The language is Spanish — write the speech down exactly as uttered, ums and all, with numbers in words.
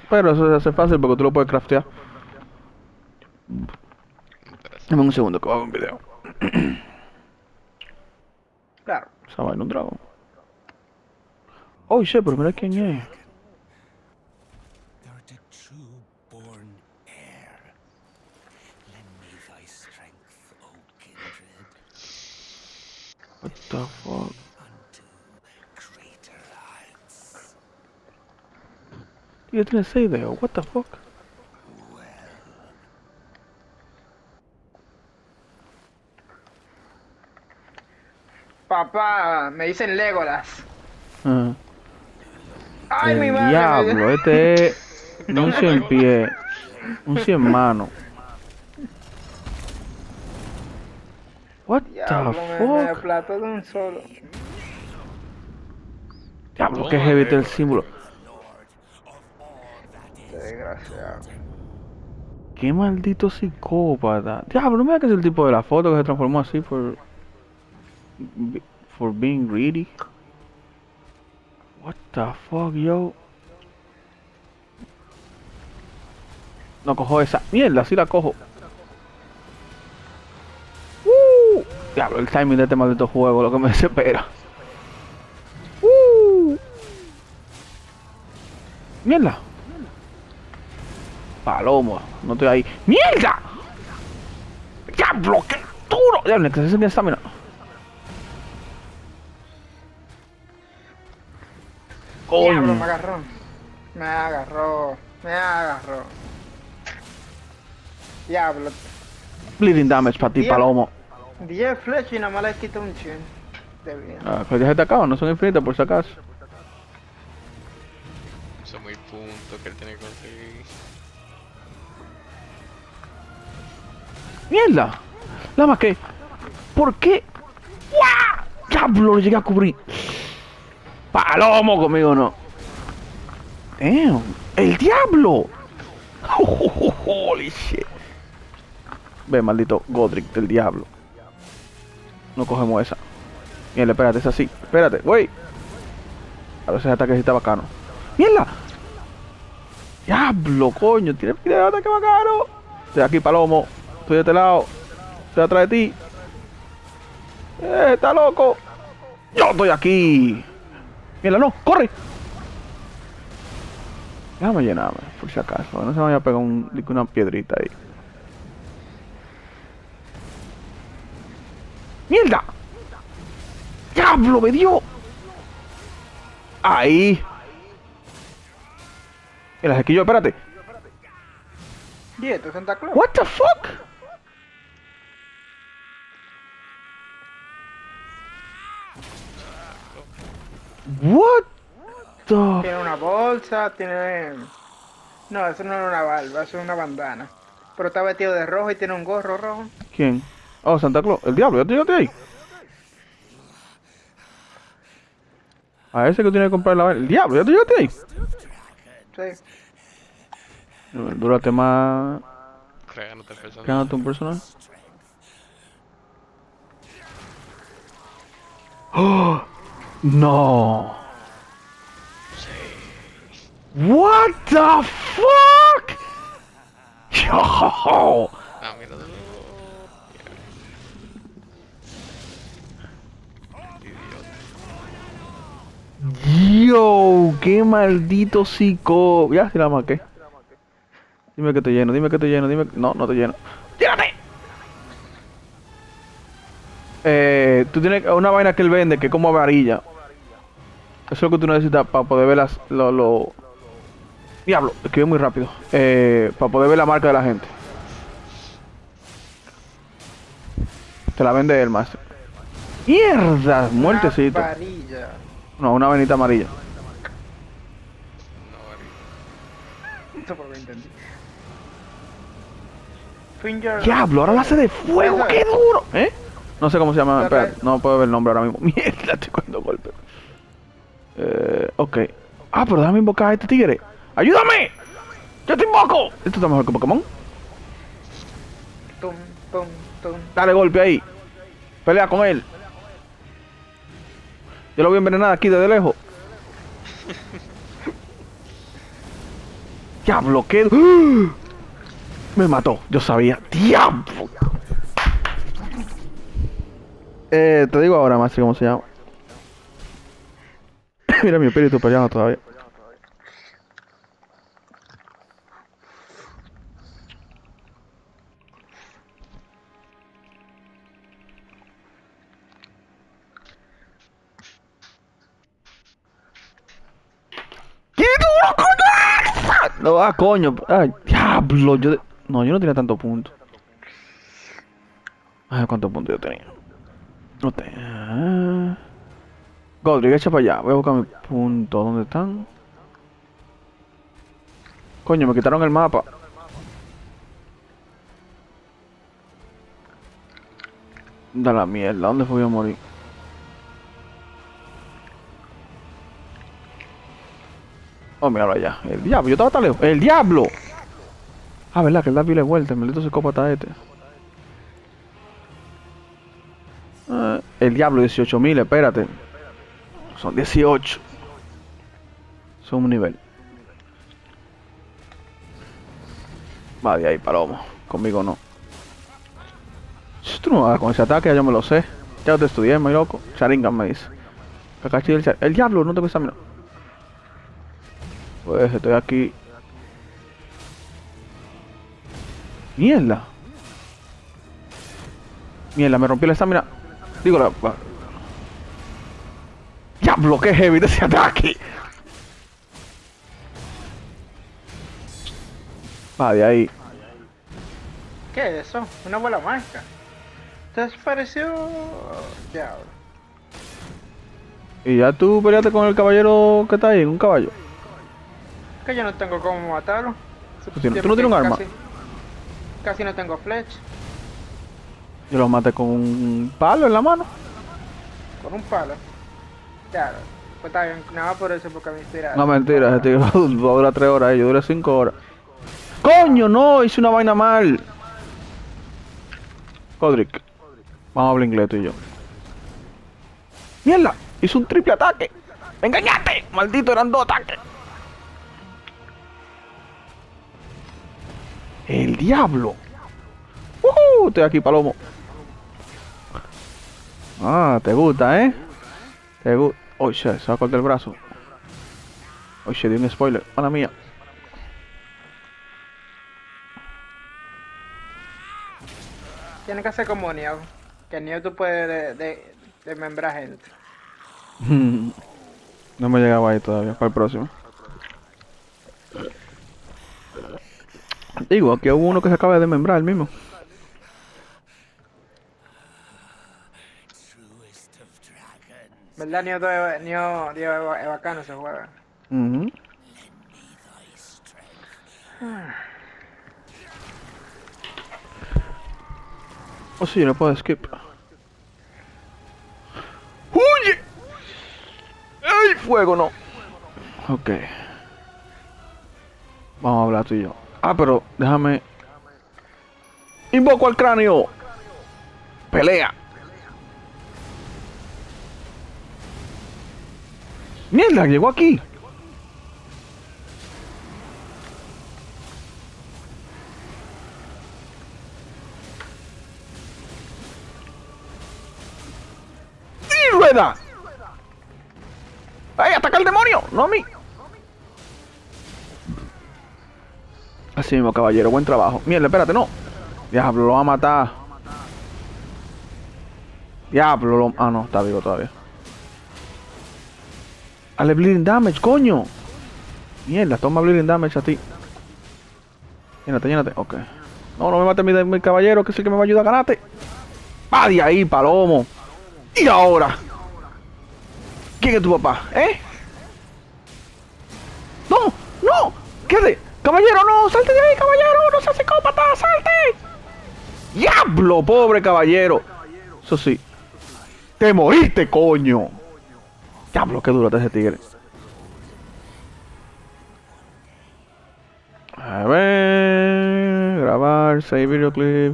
Pero eso se hace fácil porque tú lo puedes craftear. Dame un segundo que hago un video. Claro. Esa vaina un dragón. Oh, shit, pero mira quién es. Thou art a true-born heir. Lend me thy strength, O kindred. What the fuck? Unto greater heights. You didn't say that. What the fuck? Papá, me dicen Legolas. Ah, Ay, mi el madre me diablo, este es un cien pie, un cien mano. What Diablo, the me, me fuck? aplastó de un solo. Diablo, que heavy está el símbolo. Qué desgraciado. Qué maldito psicópata. Diablo, no me da que es el tipo de la foto que se transformó así por... For being greedy. What the fuck, yo. No cojo esa. Mierda, sí la cojo. Uh, diablo, el timing de este maldito juego, lo que me desespera. Uh, mierda. Palomo, no estoy ahí. ¡Mierda! ¡Diablo, qué duro! Diablo, que se siente estamina. Diablo, me Coño. agarró. Me agarró. Me agarró. Diablo. Bleeding damage para ti, diez Palomo. diez flechas y nada más le quito un chin. De bien. Ah, pues ya se te acaban, no son infinitas por si acaso. Son muy puntos que él tiene que conseguir. ¡Mierda! Nada más que... ¿Por qué? ¡Guau! ¡Diablo! Lo llegué a cubrir. ¡Palomo conmigo no! ¡Damn! ¡El diablo! ¡Holy shit! Ve, maldito Godric del diablo. No cogemos esa. Mierda, espérate, esa sí. Espérate, wey. A veces el ataque sí está bacano. ¡Mierda! ¡Diablo, coño! ¡Tiene pide de ataque bacano! Estoy aquí, Palomo. Estoy de este lado. Estoy atrás de ti. ¡Eh, está loco! ¡Yo estoy aquí! ¡Mierda, no! ¡Corre! Déjame llenarme, por si acaso. No se me vaya a pegar un, una piedrita ahí. ¡Mierda! ¡Diablo, me dio! Ahí. Mira, es que yo, espérate. ¿Y esto es Santa Claus? What the fuck? What the... Tiene una bolsa, tiene... No, eso no es una barba, eso es una bandana. Pero está vestido de rojo y tiene un gorro rojo. ¿Quién? Oh, Santa Claus. El diablo, ya te llegaste ahí. A ese que tiene que comprar la vaina. El diablo, ya te llegaste ahí. Sí. Dúrate más. Créanlo, te personaje. Créate un personal. ¡Oh! ¡No! What the fuck? Yo. Ah, mira, de Idiota. Yo, qué maldito psico. Ya, si la marqué. Dime que te lleno, dime que te lleno, dime que... No, no te lleno. ¡Llénate! Eh, tú tienes una vaina que él vende que es como varilla. Eso es lo que tú necesitas para poder ver las... Lo, lo... Diablo, escribe muy rápido. Eh, para poder ver la marca de la gente. Te la vende el maestro. ¡Mierda! Muertecito. Una varilla. No, una venita amarilla. No, Ari. Eso por lo entendí. Finger... Diablo, ahora la hace de fuego, Eso qué es. duro. ¿Eh? No sé cómo se llama, Pero- espérate, no puedo ver el nombre ahora mismo. Mierda, estoy cogiendo golpes. Eh, ok. Ah, pero déjame invocar a este tigre. ¡Ayúdame! ¡Yo te invoco! Esto está mejor que Pokémon. Tum, tum, tum. Dale golpe ahí. Pelea con él. Yo lo voy a envenenar aquí desde lejos. Diablo, qué... ¡Ah! Me mató, yo sabía. Diablo. Eh, te digo ahora más cómo se llama. Mira mi espíritu peleando todavía. ¡Qué duro, coño! No, ah, coño. Ay, diablo. Yo de... No, yo no tenía tantos puntos. Ay, ¿cuántos puntos yo tenía? No tenía... Godric, echa para allá. Voy a buscar mi punto. ¿Dónde están? Coño, me quitaron el mapa. Da la mierda. ¿Dónde fui a morir? Oh, míralo allá. El diablo. Yo estaba tan lejos. ¡El diablo! Ah, verdad, que él da pile vuelta. El maldito psicópata este. Ah, el diablo, dieciocho mil, espérate. Son dieciocho. Son un nivel. Va de ahí, palomo. Conmigo no. Tú no vas con ese ataque, ya yo me lo sé. Ya te estudié, muy loco. Sharingan me dice. Kakashi del Char- El diablo, no tengo examen. Pues estoy aquí. Mierda. Mierda, me rompió la estamina. Digo la... va. Diablo, qué heavy de ese ataque. Va de ahí. ¿Qué es eso? Una bola mágica. Entonces pareció... Diablo. Y ya tú peleaste con el caballero que está ahí, un caballo. Que yo no tengo cómo matarlo. Tú, tienes- tú no tienes un arma. Casi, casi no tengo flecha. Yo lo maté con un palo en la mano. Con un palo. Claro. Pues está bien, nada más por eso, porque me inspira. No, mentira, ese tío va a durar tres horas, eh, yo duré cinco horas. ¡Coño, no! Hice una vaina mal. Godric. Vamos a hablar inglés tú y yo. ¡Mierda! Hizo un triple ataque. ¡Me engañaste! ¡Maldito, eran dos ataques! ¡El diablo! ¡Uh! Estoy aquí, palomo. Ah, te gusta, ¿eh? Te gusta. Oh, shit, se va a cortar el brazo. Oh, shit, di un spoiler. Mala mía. Tiene que hacer como Neo. Que Neo tú puedes de, de, desmembrar gente. No me llegaba ahí todavía, para el próximo. Digo, aquí hubo uno que se acaba de desmembrar, el mismo. Truest of dragons. ¿Verdad? Neo, Neo, Neo, Neo es bacano ese juego. Mhm. Lend me thy strength. Oh, sí, no puedo skip. ¡Huye! ¡Ay, fuego, no! Ok. Vamos a hablar tú y yo. Ah, pero déjame... ¡Invoco al cráneo! ¡Pelea! ¡Mierda! Llegó aquí. ¡Y rueda! ¡Ay, ataca al demonio! ¡No a mí! Así mismo, caballero. Buen trabajo. Mierda, espérate, no. Diablo, lo va a matar. Diablo, lo... Ah, no, está vivo todavía. Dale bleeding damage, coño. Mierda, toma bleeding damage a ti. Llénate, llénate. Ok. No, no me mate mi, mi caballero, que es el que me va a ayudar a ganarte. Va de ahí, palomo. Y ahora. ¿Quién es tu papá? ¿Eh? No, no. Quédate. Caballero, no. Salte de ahí, caballero. No seas psicópata. Salte. Diablo, pobre caballero. Eso sí. Te moriste, coño. Diablo, qué duro está ese tigre. A ver, grabar, save video clip.